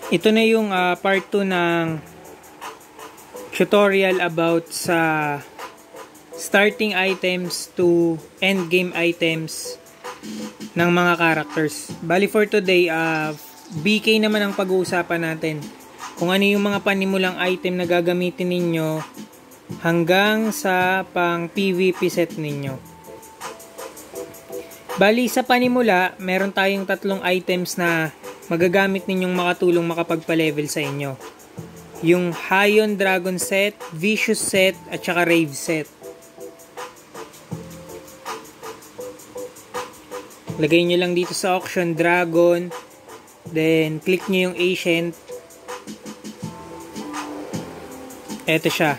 Ito na yung part 2 ng tutorial about sa starting items to end game items ng mga characters. Bali for today, BK naman ang pag-uusapan natin. Kung ano yung mga panimulang item na gagamitin ninyo hanggang sa pang PvP set ninyo. Bali sa panimula, meron tayong 3 items na magagamit ninyong makatulong makapagpa-level sa inyo. Yung Hion Dragon set, Vicious set, at saka Rave set. Lagay nyo lang dito sa auction, Dragon. Then, click nyo yung Ancient. Eto siya.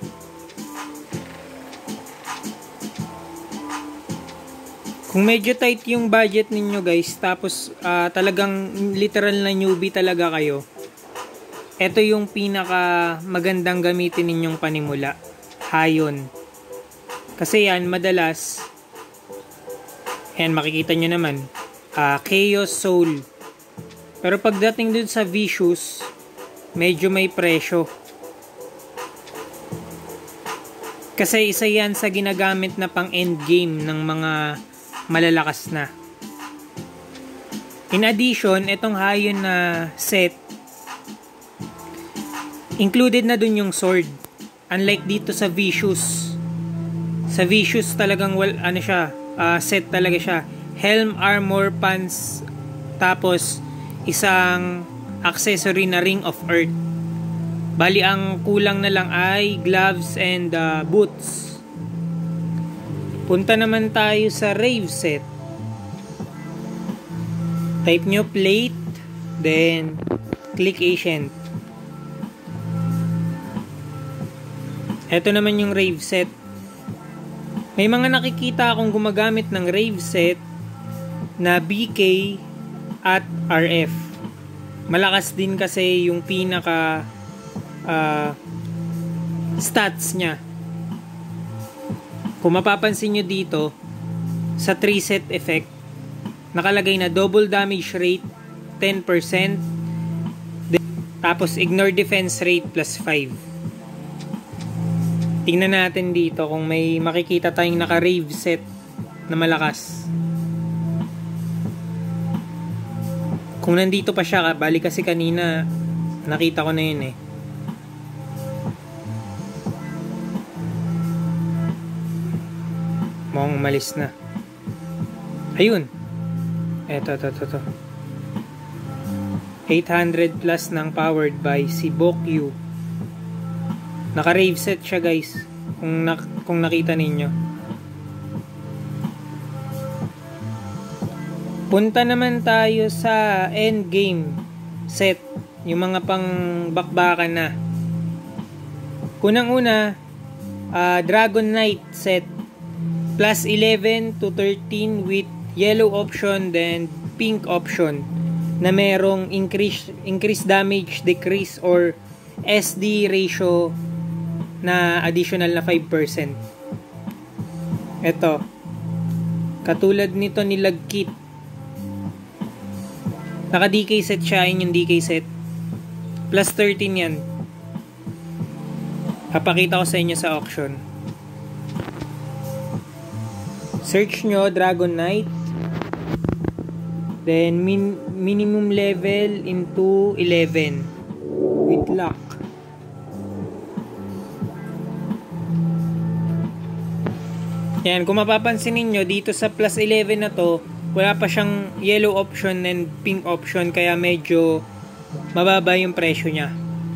Kung medyo tight yung budget ninyo guys, tapos talagang literal na newbie talaga kayo, ito yung pinaka magandang gamitin ninyong panimula, Hion. Kasi yan, madalas, yan makikita nyo naman, Chaos Soul. Pero pagdating dun sa Vicious, medyo may presyo. Kasi isa yan sa ginagamit na pang endgame ng mga malalakas na. In addition, itong Hion na set, included na dun yung sword. Unlike dito sa Vicious. Sa Vicious talagang set talaga siya. Helm, armor, pants, tapos isang accessory na Ring of Earth. Bali ang kulang na lang ay gloves and boots. Punta naman tayo sa Rave set. Type nyo plate, then click Ancient. Ito naman yung Rave set. May mga nakikita akong gumagamit ng Rave set na BK at RF. Malakas din kasi yung pinaka stats niya. Kung mapapansin nyo dito, sa 3 set effect, nakalagay na double damage rate 10%, tapos ignore defense rate plus 5. Tingnan natin dito kung may makikita tayong naka-rave set na malakas. Kung nandito pa siya, bali kasi kanina nakita ko na yun eh. Mukhang umalis na. Ayun. Eto. 800 plus ng powered by si Bokyu. Naka-rave set siya guys. Kung nakita ninyo. Punta naman tayo sa endgame set. Yung mga pang bakbakan na. Unang-una, Dragon Knight set. Plus 11 to 13 with yellow option then pink option na merong increase damage, decrease or SD ratio na additional na 5%. Ito. Katulad nito ni Lagkit. Naka DK set siya, yun yung DK set. Plus 13 yan. Papakita ko sa inyo sa auction. Search nyo Dragon Knight. Then minimum level into 11 with luck. Yan, kung mapapansin niyo dito sa plus 11 na to, wala pa siyang yellow option and pink option, kaya medyo mababa yung presyo niya.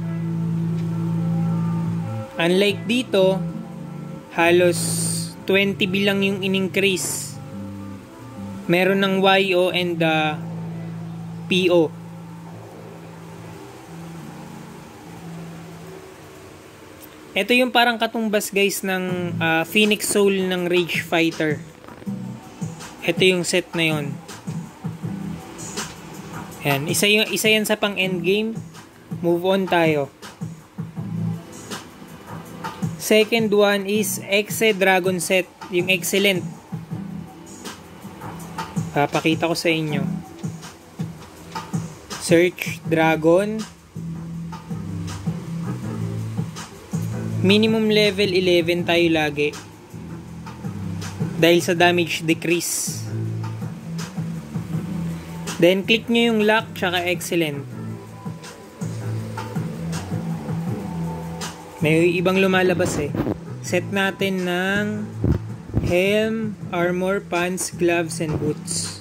Unlike dito, halos 20 bilang yung in-increase. Meron ng YO and PO. Ito yung parang katumbas guys ng Phoenix Soul ng Rage Fighter. Ito yung set na yun. Yan. Isa yan sa pang endgame. Move on tayo. Second one is Exe Dragon set. Yung excellent. Papakita ko sa inyo. Search dragon. Minimum level 11 tayo lagi. Dahil sa damage decrease. Then click nyo yung lock tsaka excellent. May ibang lumalabas eh. Set natin ng helm, armor, pants, gloves, and boots.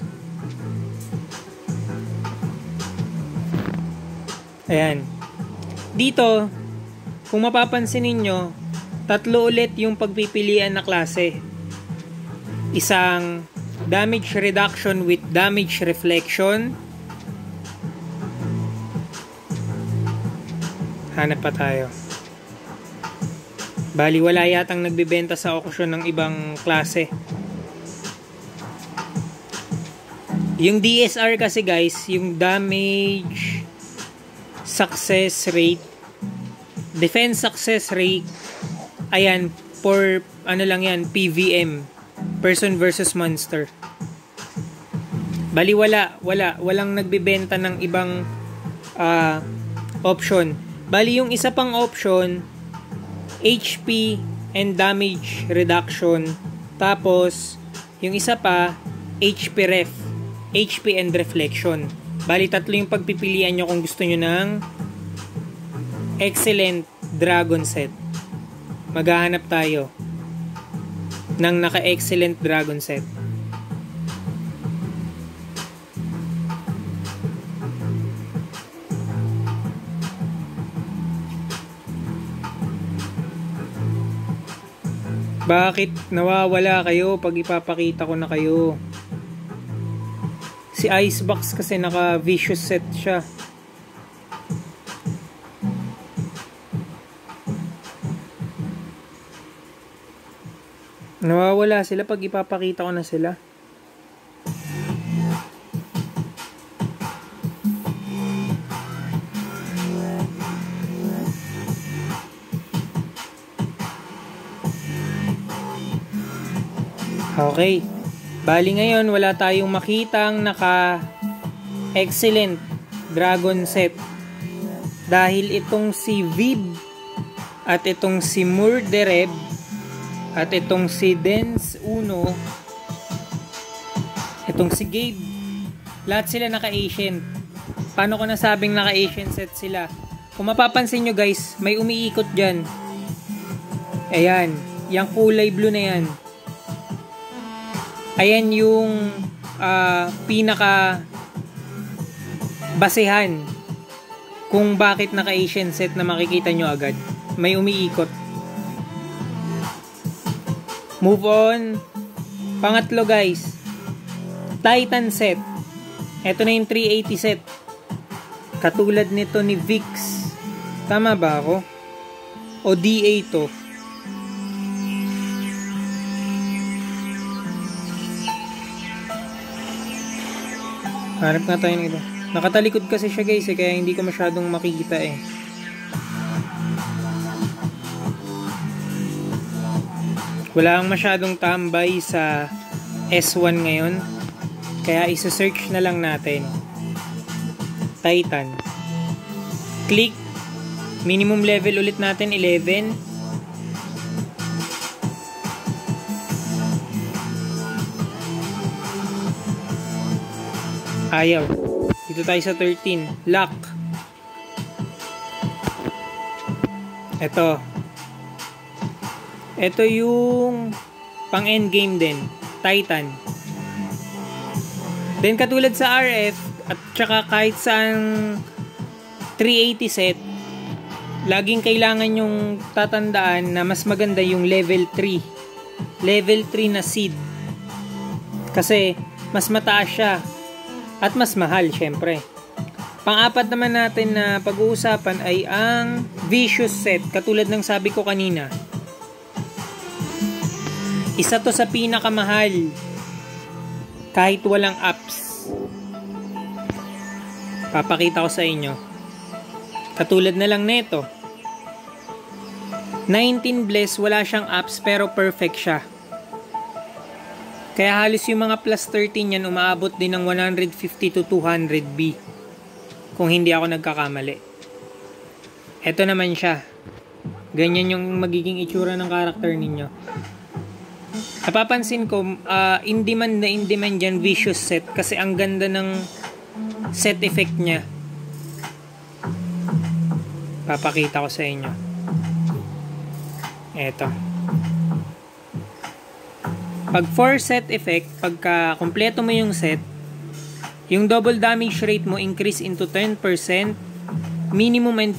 Ayan. Dito, kung mapapansin ninyo, tatlo ulit yung pagpipilian na klase. Isang damage reduction with damage reflection. Hanap pa tayo. Bali, wala yatang nagbibenta sa auction ng ibang klase. Yung DSR kasi guys, yung damage success rate, defense success rate, ayan, for ano lang yan, PVM, person versus monster. Bali, walang nagbibenta ng ibang option. Bali, yung isa pang option, HP and damage reduction. Tapos, yung isa pa, HP ref. HP and reflection. Bali, tatlo yung pagpipilian nyo kung gusto nyo ng excellent dragon set. Maghahanap tayo ng naka-excellent dragon set. Bakit nawawala kayo pag ipapakita ko na kayo? Si Icebox kasi naka vicious set siya. Nawawala sila pag ipapakita ko na sila. Okay. Bali ngayon, wala tayong makitang naka-excellent dragon set. Dahil itong si Vib, at itong si Murdereb, at itong si Dens Uno, itong si Gabe, lahat sila naka-Asian. Paano ko nasabing naka-Asian set sila? Kung mapapansin nyo guys, may umiikot dyan. Ayan, yung kulay blue na yan. Ayan yung pinaka basehan kung bakit naka-Asian set na makikita nyo agad. May umiikot. Move on. Pangatlo guys, Titan set. Ito na yung 380 set. Katulad nito ni Vix. Tama ba ako? O DA to? Hanap nga tayo ng iba. Nakatalikod kasi siya guys kaya hindi ko masyadong makikita eh. Wala kang masyadong tambay sa S1 ngayon. Kaya isa-search na lang natin. Titan. Click. Minimum level ulit natin 11. Ayaw. Dito tayo sa 13. Lock. Ito yung pang endgame din. Titan. Then katulad sa RF at saka kahit saan 380 set, laging kailangan yung tatandaan na mas maganda yung level 3. Level 3 na seed. Kasi mas mataas siya. At mas mahal, syempre. Pang-apat naman natin na pag-uusapan ay ang vicious set. Katulad ng sabi ko kanina. Isa to sa pinakamahal. Kahit walang apps. Papakita ko sa inyo. Katulad na lang neto. 19 Bless, wala siyang apps pero perfect siya. Kaya halos yung mga plus 13 yan umaabot din ng 150 to 200 B. kung hindi ako nagkakamali. Ito naman siya. Ganyan yung magiging itsura ng character ninyo. Napapansin ko, in-demand dyan vicious set kasi ang ganda ng set effect niya. Papakita ko sa inyo. Eto. Pag 4 set effect, pagka kumpleto mo yung set, yung double damage rate mo increase into 10%, minimum and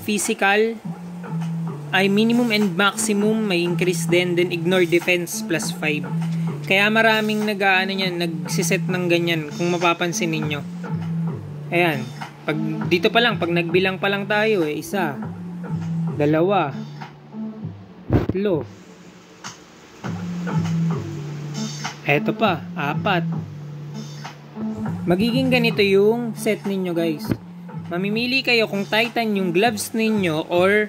minimum and maximum may increase din, then ignore defense plus 5. Kaya maraming nagsiset ng ganyan kung mapapansin ninyo. Ayan, pag dito pa lang, pag nagbilang pa lang tayo 1, 2, 3, 4. Eto pa, 4. Magiging ganito yung set ninyo guys. Mamimili kayo kung Titan yung gloves ninyo or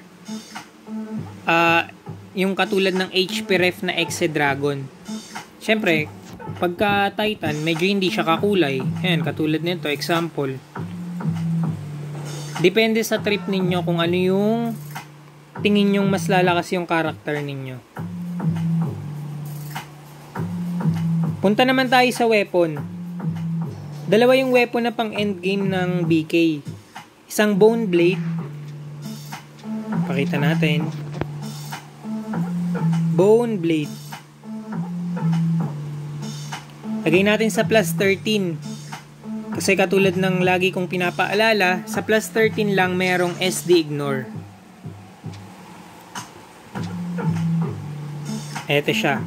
yung katulad ng HP Ref na Exe Dragon. Syempre, pagka Titan, medyo hindi siya kakulay. Ayan, katulad nito, example. Depende sa trip ninyo kung ano yung tingin nyong mas lalakas yung character ninyo. Punta naman tayo sa weapon. Dalawa yung weapon na pang endgame ng BK. Isang Bone Blade. Pakita natin. Bone Blade. Lagay natin sa plus 13. Kasi katulad ng lagi kong pinapaalala, sa plus 13 lang merong SD Ignore. Eto siya.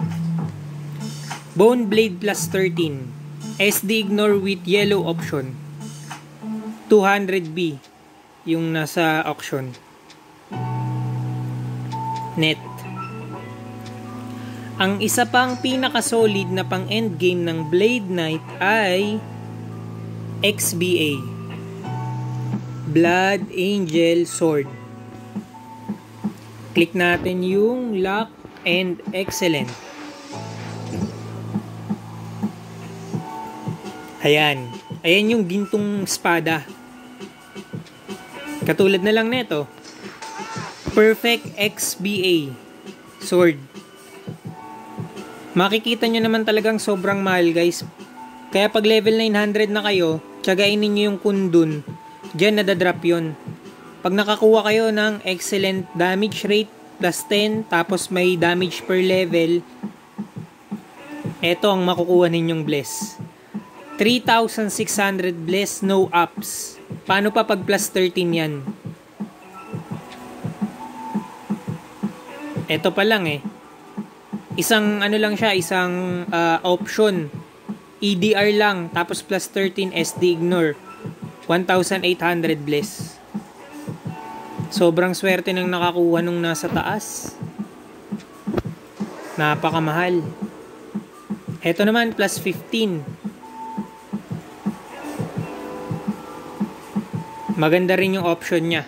Bone Blade plus 13. SD Ignore with yellow option. 200B yung nasa auction. Net. Ang isa pang pinaka-solid na pang endgame ng Blade Knight ay XBA. Blood Angel Sword. Click natin yung lock and excellent. Ayan. Ayan yung gintong espada. Katulad na lang nito. Perfect XBA sword. Makikita nyo naman talagang sobrang mahal guys. Kaya pag level 900 na kayo, tsagain ninyo yung kundun. Diyan nadadrop yun. Pag nakakuha kayo ng excellent damage rate plus 10, tapos may damage per level, eto ang makukuha ninyong bless. 3,600 bless, no ups. Paano pa pag plus 13 yan? Eto pa lang Isang ano lang siya, isang option. EDR lang, tapos plus 13 SD Ignore. 1,800 bless. Sobrang swerte ng nakakuha nung nasa taas. Napakamahal. Eto naman, plus 15. Maganda rin yung option niya.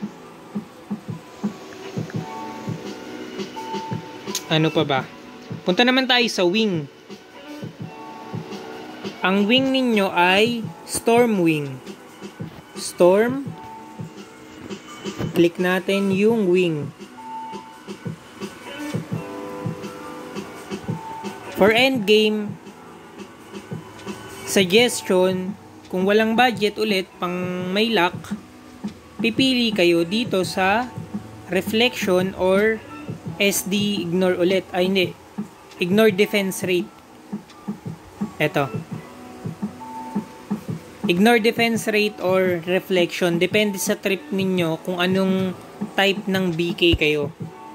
Ano pa ba? Punta naman tayo sa wing. Ang wing ninyo ay Storm Wing. Storm. Click natin yung wing. For endgame, suggestion, kung walang budget ulit pang may luck, pipili kayo dito sa reflection or SD ignore ulit. Ay hindi. Ignore defense rate. Eto. Ignore defense rate or reflection. Depende sa trip ninyo kung anong type ng BK kayo.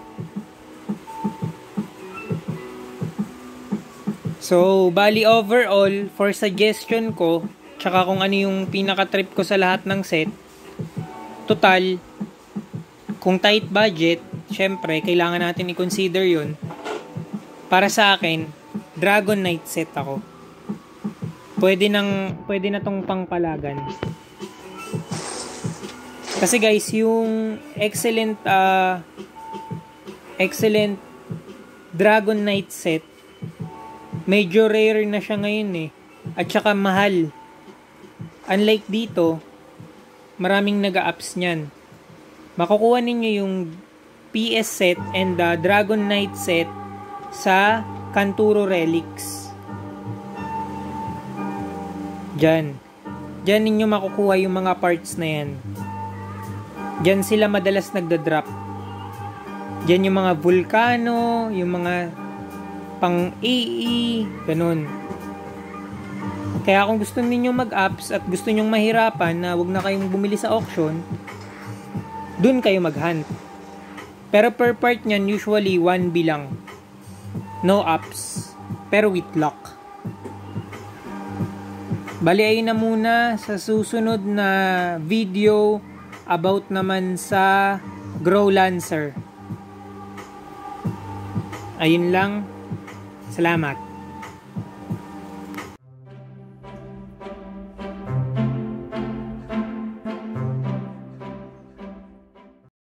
So, bali overall, for suggestion ko, tsaka kung ano yung pinaka-trip ko sa lahat ng set, total, kung tight budget, syempre, kailangan natin i-consider yun. Para sa akin, Dragon Knight set ako. Pwede na tong pangpalagan. Kasi guys, yung excellent Dragon Knight set, medyo rare na siya ngayon At saka mahal. Unlike dito, maraming nag-apps niyan. Makukuha ninyo yung PS set and the Dragon Knight set sa Kanturo Relics. Diyan ninyo makukuha yung mga parts na yan. Diyan sila madalas nagda-drop. Diyan yung mga Vulcano, yung mga pang AE, ganun. Kaya kung gusto niyo mag-apps at gusto niyo mahirapan na wag na kayong bumili sa auction, dun kayo mag-hunt. Pero per part niyan, usually 1B lang. No apps. Pero with luck. Bali ayun na muna sa susunod na video about naman sa Grow Lancer. Ayun lang. Salamat.